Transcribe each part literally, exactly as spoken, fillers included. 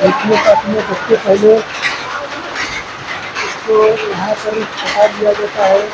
इसमें काटने सबसे पहले इसको यहाँ पर हटा दिया जाता है।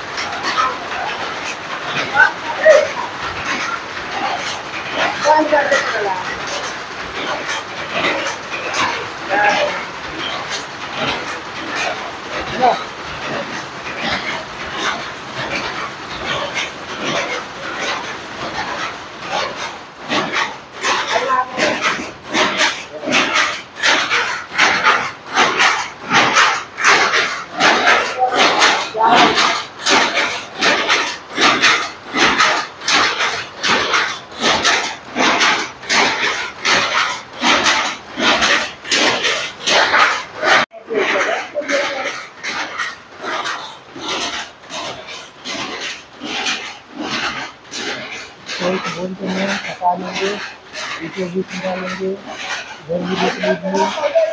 एक बोल के में पका लेंगे, इसे भी खिला लेंगे, इधर भी देख लीजिए।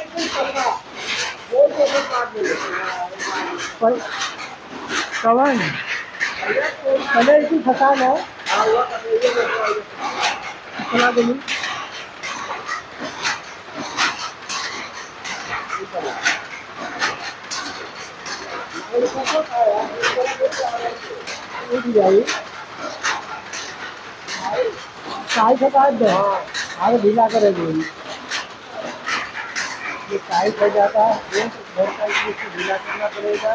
कवन पहले इसकी फसान है खिला देंगे। चाय फटा दो, आगे ढीला करेंगे। ये चाय फट जाता है, इसको ढीला करना पड़ेगा।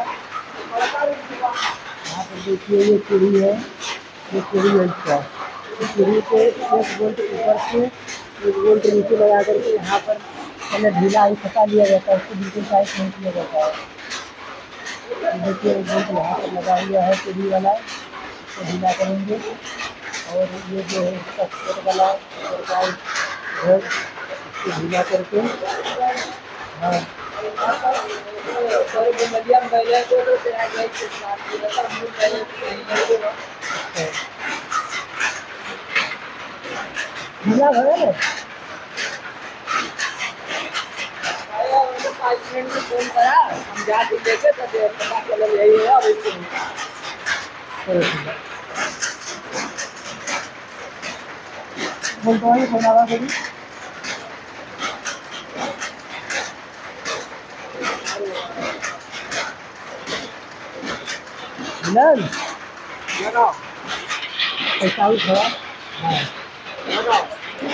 यहाँ पर देखिए ये सीढ़ी है, ये सीढ़ी है इसका। इस सीढ़ी पे एक बोल्ट ऊपर से एक बोल्ट नीचे लगा करके यहाँ पर पहले ढीला ही फटा लिया जाता है, उसको बिल्कुल टाइट नहीं किया जाता है। देखिए एक बोल्ट यहाँ पर लगा हुआ है सीढ़ी वाला, इसको ढीला करेंगे। और ये जो है इसका स्केट वाला है, इसको ढीला करके हाँ ढीला है ना। फोन करा हम जाके देखे तो पता चला यही है। बोलता है फोन आवा कभी मिलन लगाओ पैसा उठा। हाँ लगाओ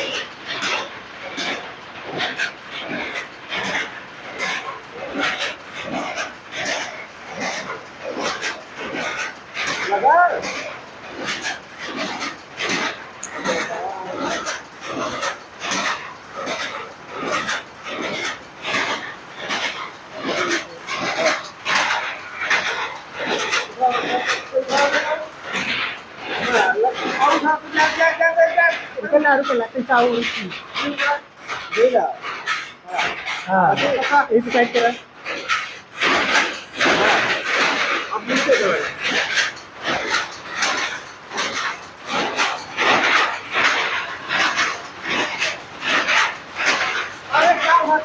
लगा हाँ एक साइड करा अब नीचे जो है अरे क्या हुआ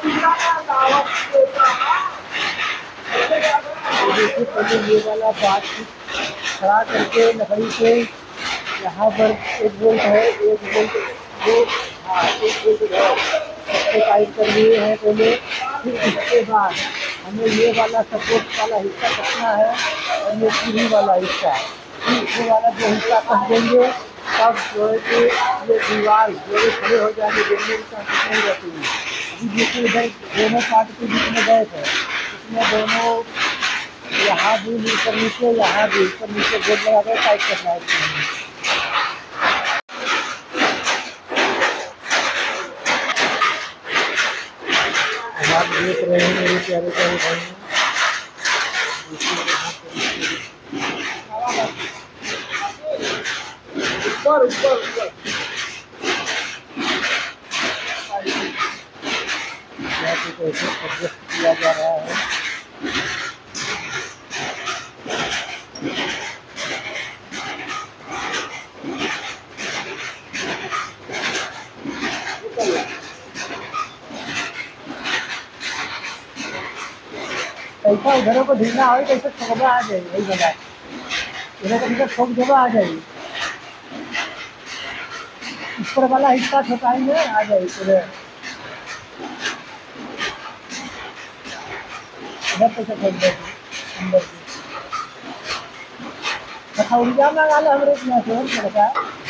देखिए पहले ये वाला बात खड़ा करके लकड़ी से यहाँ पर एक बोल्ट है, एक बोल्ट दो हाँ एक बोल्ट है इसको टाइट कर लिए हैं पहले। फिर इसके बाद हमें ये वाला सपोर्ट वाला हिस्सा कसना है और ये सीढ़ी वाला हिस्सा, फिर ये वाला जो हिस्सा कस देंगे तब जो है कि ये दीवार जो है खड़े हो जाएंगे, गिरने की चांसेस नहीं रहती है। अभी देखिए इधर दोनों पार्ट के बीच में गए थे, इसमें दोनों यहाँ भी ऊपर नीचे, यहाँ भी ऊपर नीचे बोर्ड लगा कर टाइट करना है। आप देख रहे हैं मेरे प्यारे प्यारे भाई, ऊपर ऊपर ऊपर कैसे एडजस्ट किया जा रहा है। कैसा उधर को ढीलना हो कैसे ठोकबा आ जाए, वही बता इधर को इधर ठोक देवा आ जाएगी, ऊपर वाला हिस्सा ठोकाएंगे आ जाएगी इधर। इधर पे से फेंक देती अंदर से अच्छा उल्टा लगा ले हमरे यहाँ से और क्या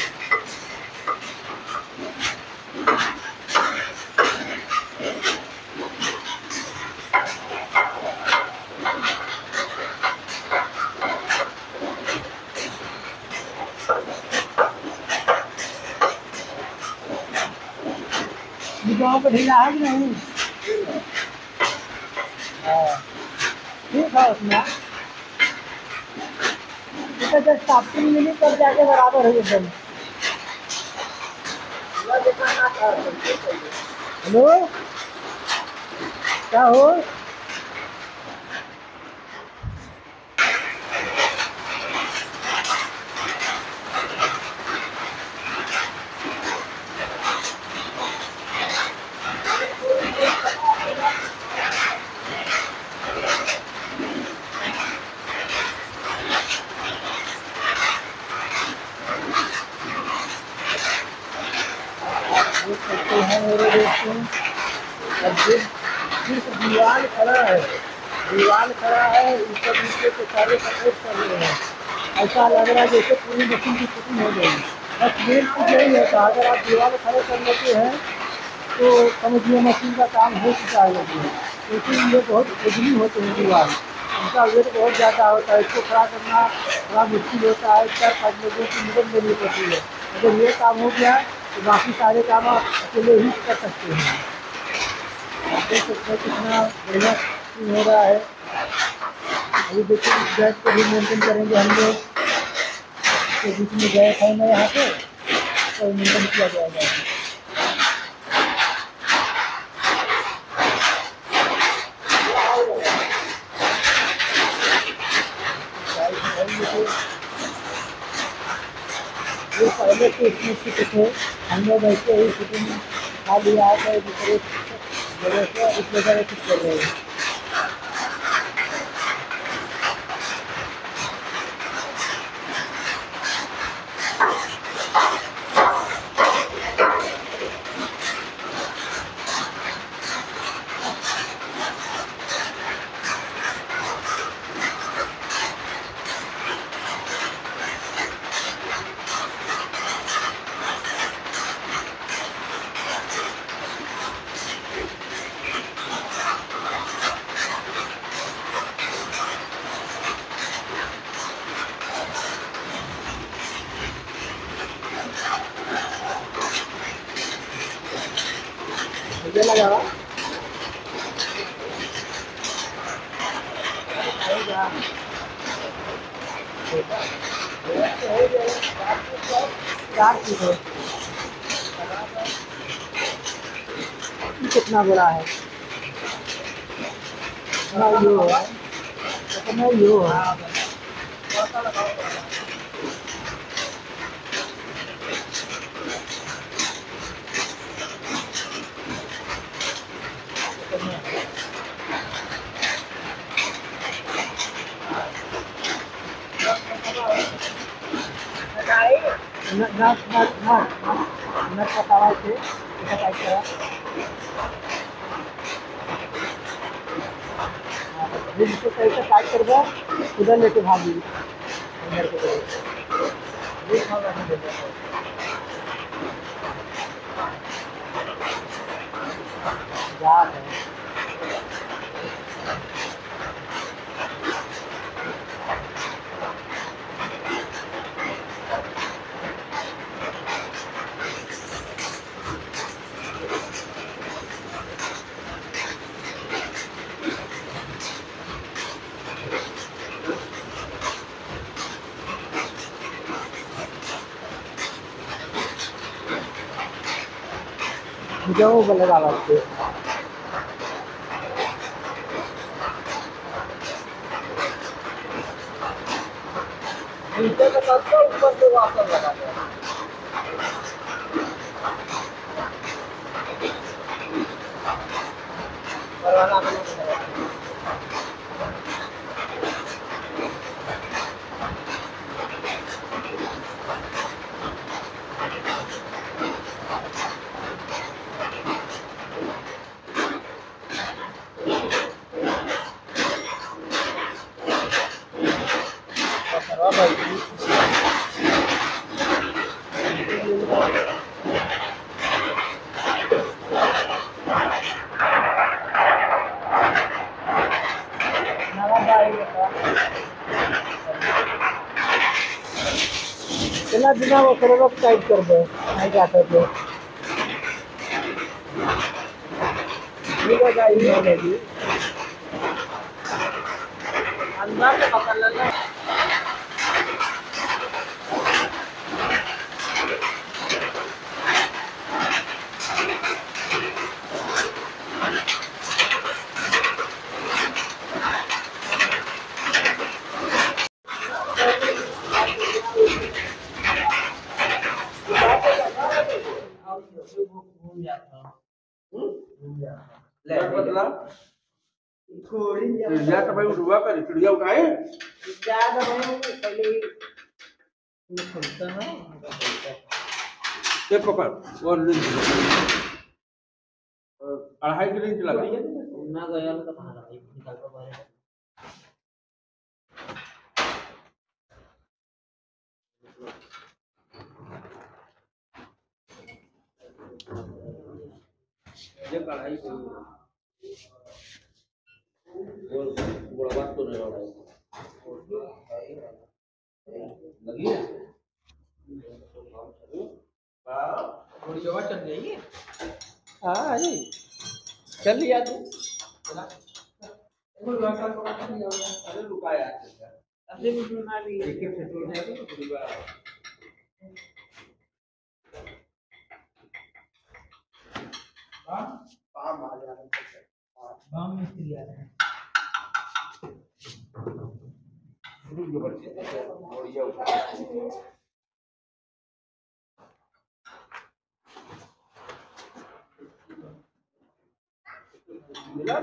गाँव को ढीला है कि नहीं ठीक है उसमें तो जब स्टार्टिंग मिली तब जाके बराबर हो एकदम हेलो क्या हो देख सकते हैं मेरे दोस्तों अब सिर्फ दीवार खड़ा है दीवार खड़ा है ऊपर नीचे के सारे सपोर्ट कर रहे हैं ऐसा लग रहा है जैसे पूरी मशीन की फिटिंग हो गई बस मेन चीज़ यही होता है अगर आप दीवार खड़े कर लेते हैं तो समझिए मशीन का काम हो चुका है लेकिन लेकिन ये बहुत उजली होते हैं दीवार उनका वेट बहुत ज़्यादा होता है इसको खड़ा करना थोड़ा मुश्किल होता है चार पाँच लोगों की मदद लेनी पड़ती है अगर ये काम हो गया तो बाकी सारे काम आप अकेले ही कर सकते हैं आप देख सकते हैं कितना बढ़िया हो रहा है अभी देखिए इस गैस को भी मेंटेन करेंगे हम लोग तो बीच में गैस है ना यहाँ पे तो मेंटेन किया जाएगा ये पहले तो इसमें फिट थे हम लोग ऐसे ही फिटिंग खा लिया है दूसरे जगह से इस जगह फिट कर रहे हैं मुझे लगा कितना बड़ा है इतना यो है इतना यो है नट नट नट नट नट का तावा से इसका टाइट करा फिर इसको सही से टाइट कर दो उधर लेके भागी अंदर को ये खाना नहीं देता जा है जाओ बल्ले वाला से नीचे का सबसे ऊपर से वापस लगा दो परवाना को बिना वो सर्वर टाइप कर दो, नहीं जा सकते। ठीक है गाइस, हो गई अंदर से पकड़ लेना। घूम जाता घूम जाता ले मतलब चिड़िया तो भाई उठवा कर चिड़िया उठाए ज्यादा भाई पहले खुलता है ये पकड़ और अढ़ाई की रेंज लगा ना गया तो कहां लगा निकाल तो बाहर ये कढ़ाई को वो बड़ा बात तो नहीं रहा लगी है वाह थोड़ी जगह चल जाएगी। हाँ अरे चल लिया तू चला कोई लड़का को नहीं आया अरे रुका यार ऐसे भी सुना भी एक एक से तो है तो पूरी बात हां काम आ जा रहा है काम मिस्त्री आ रहे हैं रुक जो बच्चे और ये उठा मिला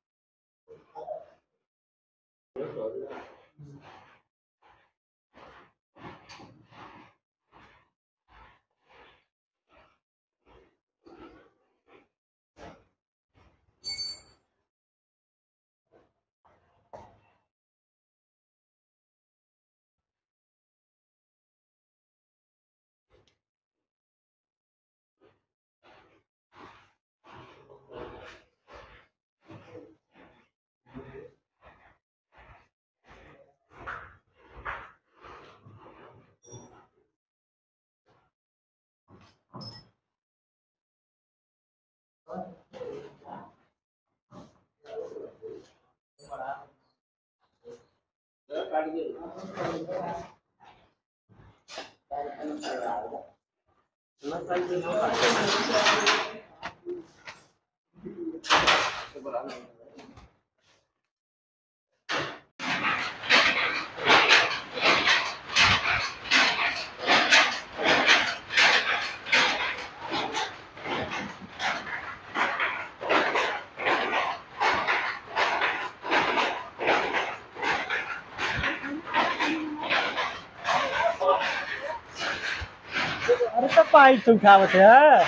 अरे तो पाइप से उठावत है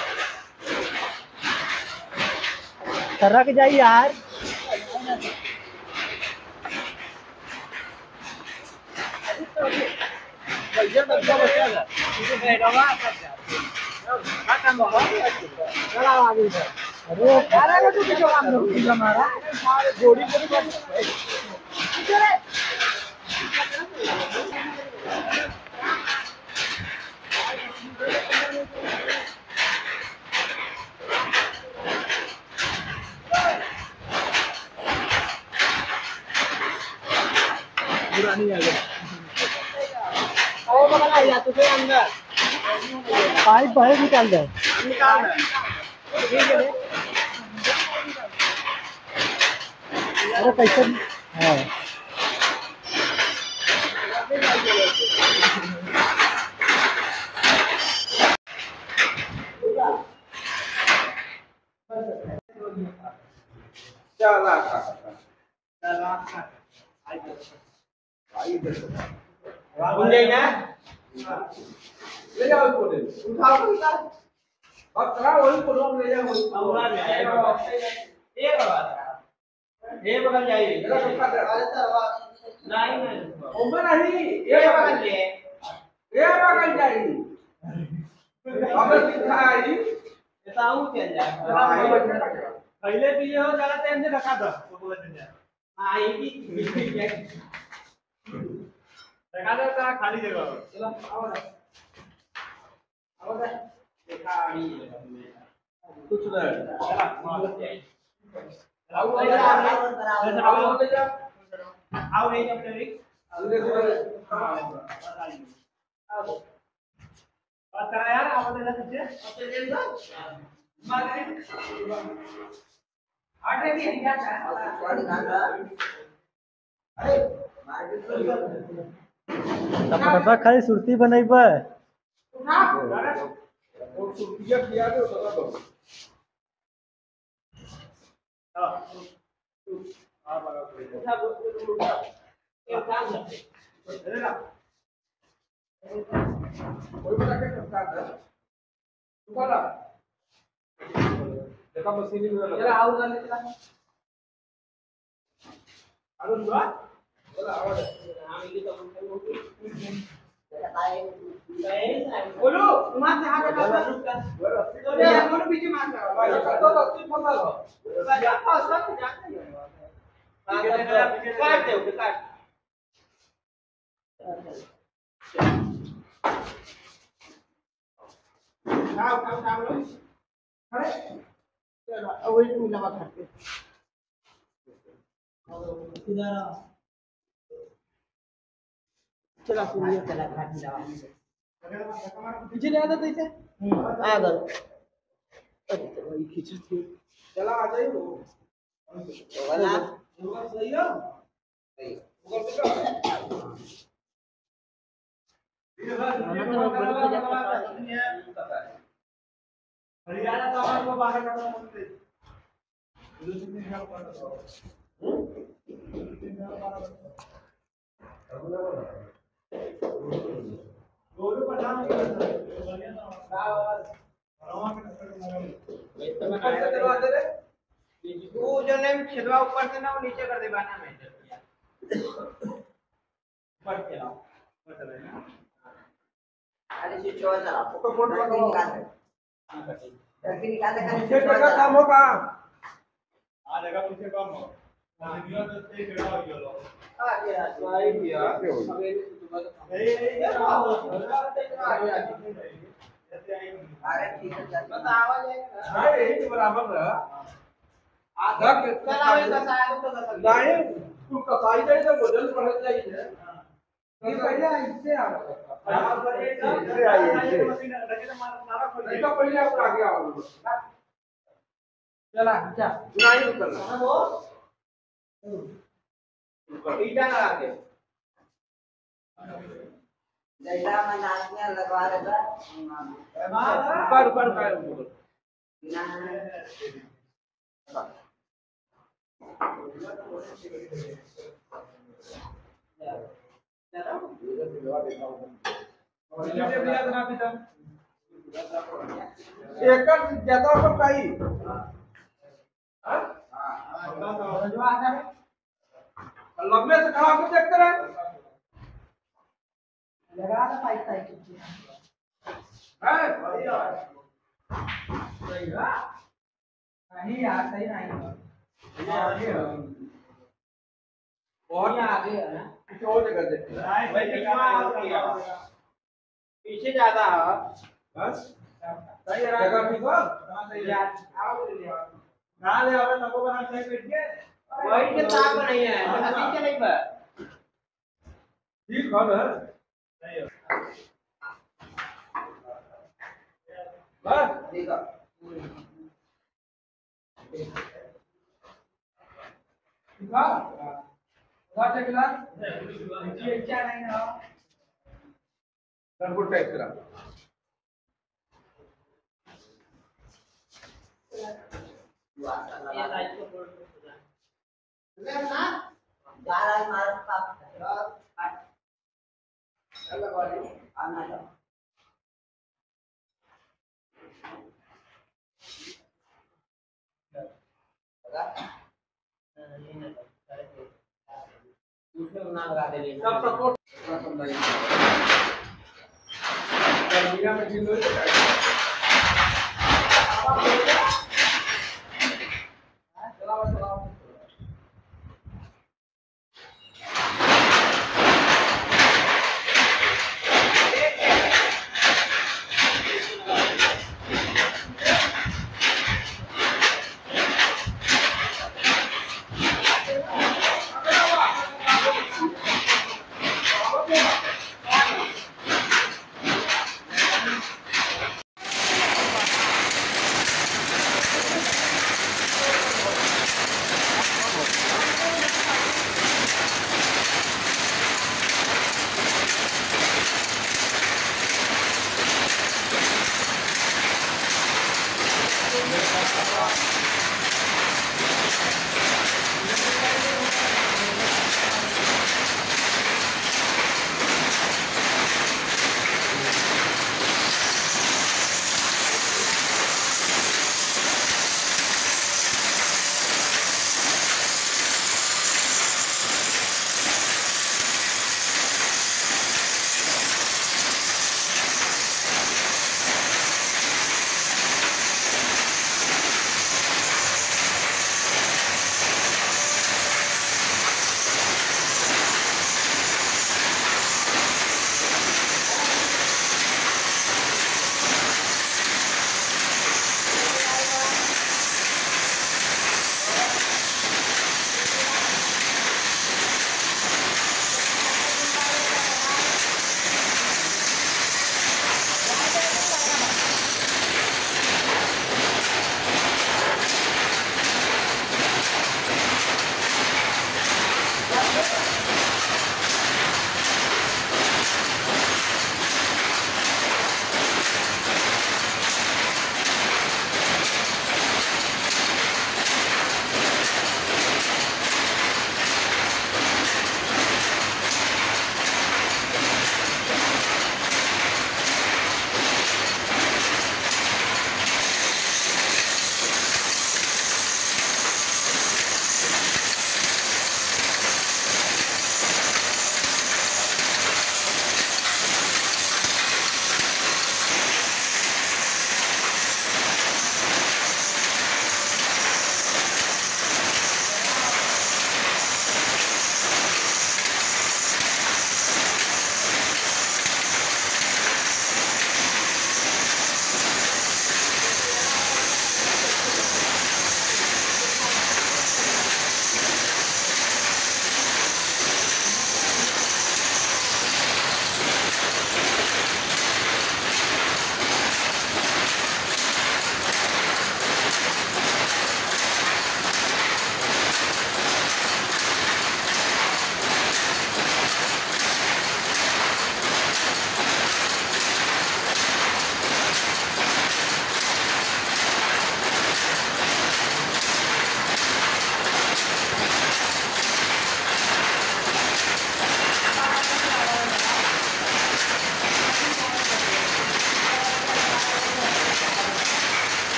सरक जाई यार अरे तू किसको काम कर हमारा जोड़ी पुरानी आ गई और बगल आ तो फिर अंदर पाइप बाहर निकाल दे निकाल ठीक है अरे कैसे है चला का चला का आई आई राहुल जाए ना ले जाओ इसको दे उठाओ उठाओ अब करा वही को लोग ले जाओ पूरा में आएगा एक बात ये बगल जाइए मेरा सुखा दे नहीं नहीं ओम नहीं ये बगल ले ये बगल जाइए अब दिखा आई बताऊं क्या जाए पहले भी ये हो जरा टाइम से रखा था तो बोल दे हां ये भी रखा था खाली जगह चलो आओ कुछ नहीं आओ आओ नहीं जब तेरी बात करा यार आप दे दीजिए आटे भी क्या है अरे पता खाली सुरती बनाई बा उठा और सुरतिया किया दे तो दो हां आ बड़ा उठा उठा ये काम करते है ना कोई बता के करता है तुम्हारा देखा मशीन में जरा आवाज आ लेता आरो सुआ बोला आवाज हम ये तो बोलो वहां से आगे का तो ये हमको पीछे मार रहा है तो तो तीन पता लो हां सब जाते हैं काट दे काट खाओ खाओ खाओ लो अरे चलो वही तुम लगा खाते इधर चला सुनिए चला खाती दवा पीछे ले आता इसे आ गल अरे वही खींचे थे चला आ जाइए वो वाला सही है सही ऊपर से हरियाणा तो हमारे को बाहर करना पड़ता है दूसरी दिन का पड़ता है गोलू प्रधान के बढ़िया ना रवा के करवा दे रे तू जो ने छिलवा ऊपर से ना वो नीचे कर दे बाना में ऊपर के लाओ ऊपर चले ना अरे ये चोर चला ऊपर फोटो लगाओ लड़की निकाल दे पीछे का काम होगा आ जगह पीछे काम हो वीडियो तो से खड़ा हो गया लो आ गया भाई किया अबे ए ये आ गया अरे ठीक है बता आवाज आएगा हां यही तो बराबर रहा आधा चला वे कसाई तो नहीं तू कसाई दे तो भोजन पढ़त जाई है ये पहले इससे आ रहा इससे आई इससे नहीं तो पहले आप आगे आओ चला जा नहीं उतरना वो ईटा लगा के जैसा मैं नाचने लगवा रहा था ऊपर ऊपर ऊपर एक ज्यादा पर काई हां जो आता है लंबे से खड़ा होकर चेक करें लगा था पाइप टाइप है सही है नहीं यार सही नहीं आगे बहुत आगे है ना कुछ और जगह दे पीछे ज्यादा है बस सही है जगह ठीक हो कहां सही है आओ ले ले ना ले और तको बना सही बैठ के वही के ताक नहीं है हंसी के नहीं बस ठीक हो ना सही है बस ठीक है ठीक है उधर से गिला ये क्या नहीं है सरगुट टाइप करा ये लाइट को बोल ले ना गारा मार पाप चलो बोले आना जाओ दूसरे बना लगा दे सब सपोर्ट मीरा में जिंदो चलाओ चलाओ